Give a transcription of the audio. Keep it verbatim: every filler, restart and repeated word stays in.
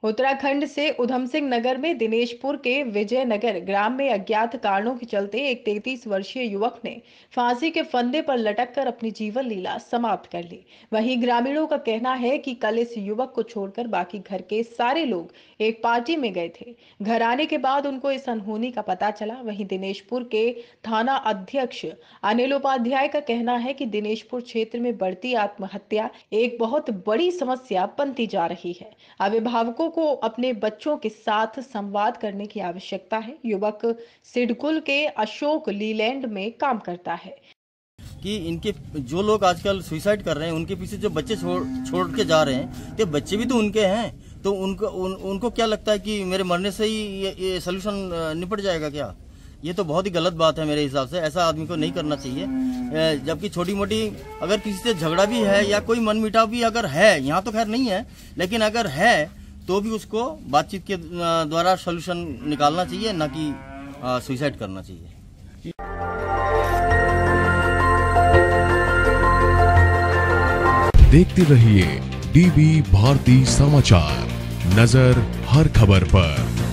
उत्तराखंड से उधम सिंह नगर में दिनेशपुर के विजयनगर ग्राम में अज्ञात कारणों के चलते एक तैंतीस वर्षीय युवक ने फांसी के फंदे पर लटककर अपनी जीवन लीला समाप्त कर ली। वहीं ग्रामीणों का कहना है कि कल इस युवक को छोड़कर बाकी घर के सारे लोग एक पार्टी में गए थे। घर आने के बाद उनको इस अनहोनी का पता चला। वहीं दिनेशपुर के थाना अध्यक्ष अनिल उपाध्याय का कहना है कि दिनेशपुर क्षेत्र में बढ़ती आत्महत्या एक बहुत बड़ी समस्या बनती जा रही है। अभिभावकों को अपने बच्चों के साथ संवाद करने की आवश्यकता है। युवक सिडकुल के अशोक लीलैंड में काम करता है कि इनके जो लोग आजकल सुसाइड कर रहे हैं उनके पीछे जो बच्चे छोड़ छोड़ के जा रहे हैं, तो बच्चे भी तो उनके हैं। तो उनको उन, उनको क्या लगता है कि मेरे मरने से ही ये, ये सोल्यूशन निपट जाएगा क्या? ये तो बहुत ही गलत बात है मेरे हिसाब से। ऐसा आदमी को नहीं करना चाहिए। जबकि छोटी मोटी अगर किसी से झगड़ा भी है या कोई मनमुटाव भी अगर है, यहाँ तो खैर नहीं है, लेकिन अगर है तो भी उसको बातचीत के द्वारा सोल्यूशन निकालना चाहिए, ना कि सुसाइड करना चाहिए। देखते रहिए डीबी भारती समाचार, नजर हर खबर पर।